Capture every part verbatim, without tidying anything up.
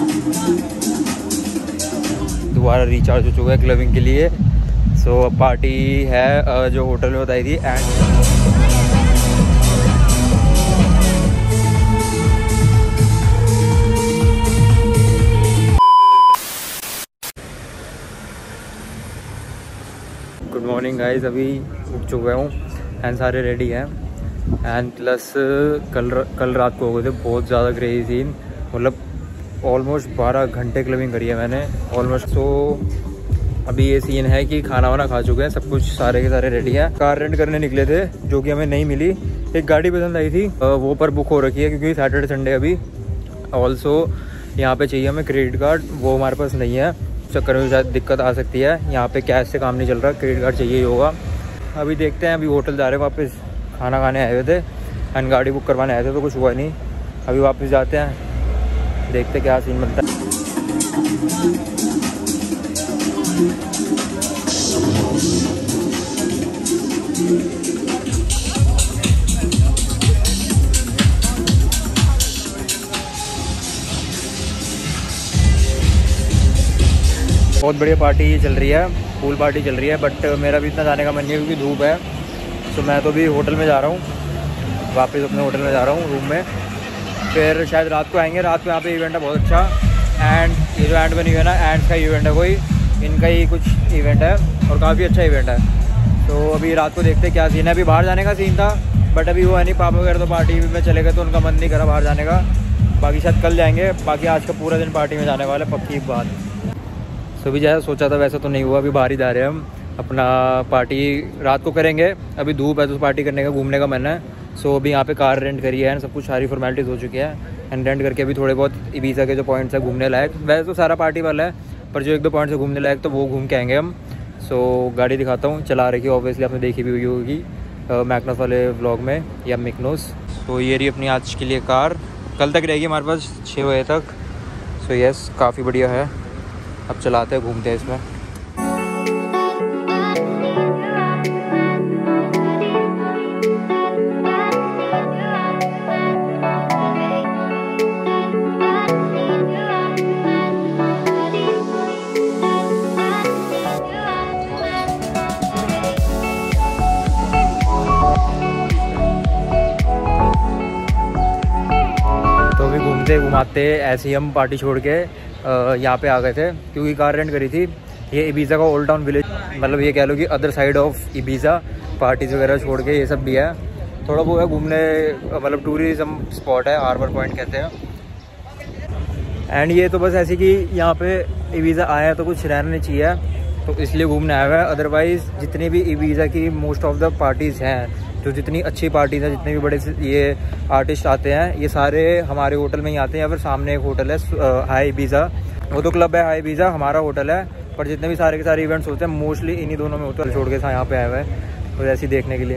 दोबारा रिचार्ज हो चुका है क्लबिंग के लिए। सो अब पार्टी है जो होटल में बताई थी। एंड गुड मॉर्निंग गाइस, अभी उठ चुका हूँ एंड सारे रेडी हैं। एंड प्लस कल कल रात को हो गए थे बहुत ज़्यादा क्रेजी सीन, मतलब ऑलमोस्ट बारह घंटे क्लबिंग करी है मैंने ऑलमोस्ट। सो अभी ये सीन है कि खाना वाना खा चुके हैं, सब कुछ सारे के सारे रेडी हैं। कार रेंट करने निकले थे जो कि हमें नहीं मिली। एक गाड़ी पसंद आई थी, वो पर बुक हो रखी है क्योंकि सैटरडे संडे अभी। ऑल्सो यहाँ पे चाहिए हमें क्रेडिट कार्ड, वो हमारे पास नहीं है, चक्कर में शायद दिक्कत आ सकती है। यहाँ पे कैश से काम नहीं चल रहा, क्रेडिट कार्ड चाहिए ही होगा। अभी देखते हैं, अभी होटल जा रहे हैं वापस, खाना खाने आए हुए थे एंड गाड़ी बुक करवाने आए थे तो कुछ हुआ नहीं। अभी वापस जाते हैं, देखते क्या सीन बनता है। बहुत बढ़िया पार्टी चल रही है, पूल पार्टी चल रही है, बट मेरा भी इतना जाने का मन नहीं है क्योंकि धूप है। तो मैं तो भी होटल में जा रहा हूँ, वापस अपने होटल में जा रहा हूँ रूम में। फिर शायद रात को आएंगे। रात को यहाँ पे इवेंट है बहुत अच्छा। एंड ये जो एंड बनी हुई है ना, एंड का इवेंट है कोई, इनका ही कुछ इवेंट है और काफ़ी अच्छा इवेंट है। तो अभी रात को देखते क्या सीन है। अभी बाहर जाने का सीन था बट अभी वो है नहीं, पापा वगैरह तो पार्टी में चले गए तो उनका मन नहीं करा बाहर जाने का। बाकी शायद कल जाएंगे, बाकी आज का पूरा दिन पार्टी में जाने वाला पक्की बात। सो भी जैसा सोचा था वैसा तो नहीं हुआ, अभी बाहर ही जा रहे हैं हम। अपना पार्टी रात को करेंगे, अभी धूप है तो पार्टी करने का घूमने का मन है। सो अभी यहाँ पे कार रेंट करी है, सब कुछ सारी फॉर्मेलिटीज़ हो चुकी है एंड रेंट करके अभी थोड़े बहुत इबीजा के जो पॉइंट्स है घूमने लायक, वैसे तो सारा पार्टी वाला है पर जो एक दो पॉइंट्स है घूमने लायक तो वो घूम के आएंगे हम। सो गाड़ी दिखाता हूँ, चला रखी है ऑब्वियसली, आपने देखी भी हुई होगी मैकनोस वाले व्लॉग में या मिकनोस। तो ये रही अपनी आज के लिए कार, कल तक रहेगी हमारे पास छः बजे तक। सो यस, काफ़ी बढ़िया है। अब चलाते हैं, घूमते हैं इसमें। तो अभी घूमते घुमाते ऐसे ही हम पार्टी छोड़ के यहाँ पे आ गए थे क्योंकि कार रेंट करी थी। ये इबीजा का ओल्ड टाउन विलेज, मतलब ये कह लो कि other side of Ibiza, parties वगैरह छोड़ के ये सब भी है। थोड़ा वो है घूमने, मतलब टूरिज्म स्पॉट है, हार्बर पॉइंट कहते हैं। एंड ये तो बस ऐसी कि यहाँ पे इबीजा आया है तो कुछ रहना नहीं चाहिए, तो इसलिए घूमने आया हुआ है। अदरवाइज़ जितनी भी इबीजा की मोस्ट ऑफ द पार्टीज़ हैं, जो जितनी अच्छी पार्टीज़ हैं, जितने भी बड़े ये आर्टिस्ट आते हैं, ये सारे हमारे होटल में ही आते हैं। या फिर सामने एक होटल है हाई इबीजा, वो तो क्लब है हाई इबीजा, हमारा होटल है। पर जितने भी सारे के सारे इवेंट्स होते हैं मोस्टली इन्हीं दोनों में होटल छोड़ के यहाँ पे आए हुए हैं तो ऐसे ही देखने के लिए।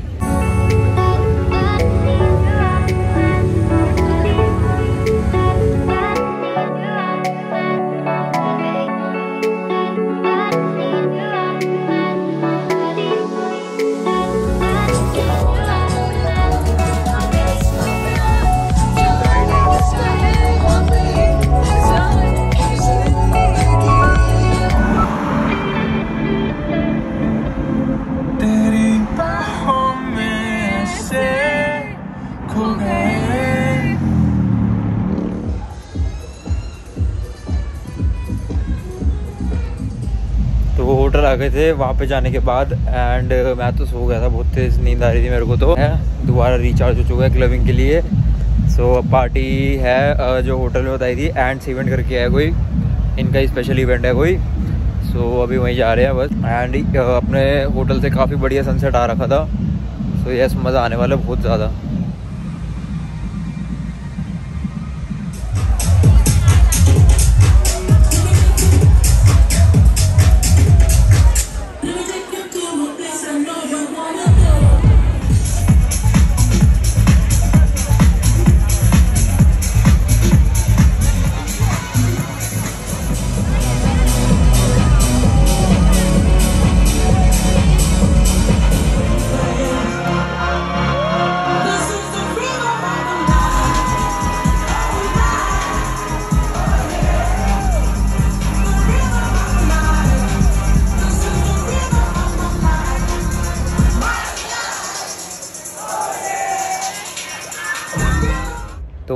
तो वो होटल आ गए थे वहाँ पे जाने के बाद एंड मैं तो सो गया था, बहुत तेज़ नींद आ रही थी मेरे को। तो दोबारा रिचार्ज हो चुका है क्लबिंग के लिए। सो अब पार्टी है जो होटल में बताई थी, एंड्स इवेंट करके है कोई, इनका ही स्पेशल इवेंट है कोई। सो अभी वहीं जा रहे हैं बस। एंड अपने होटल से काफ़ी बढ़िया सनसेट आ रखा था। सो यस, मज़ा आने वाला बहुत ज़्यादा।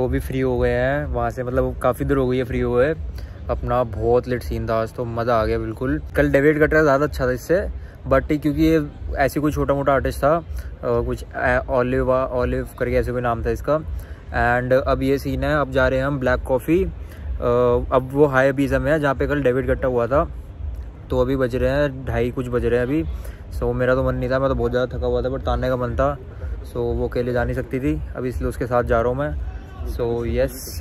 तो वो भी फ्री हो गए हैं वहाँ से, मतलब काफ़ी देर हो गई है फ्री हुए। अपना बहुत लेट सीन था आज तो, मज़ा आ गया बिल्कुल। कल डेविड कटरा ज़्यादा अच्छा था इससे, बट क्योंकि ये ऐसे कोई छोटा मोटा आर्टिस्ट था, कुछ ऑलिव ऑलिव करके ऐसे कोई नाम था इसका। एंड अब ये सीन है, अब जा रहे हैं हम ब्लैक कॉफ़ी। अब वो हाई बीज़ा में है जहाँ पे कल डेविड कट्टा हुआ था। तो अभी बज रहे हैं ढाई कुछ बज रहे हैं अभी। सो मेरा तो मन नहीं था, मैं तो बहुत ज़्यादा थका हुआ था, बट ताने का मन था। सो वो अकेले जा नहीं सकती थी, अभी इसलिए उसके साथ जा रहा हूँ मैं। So yes.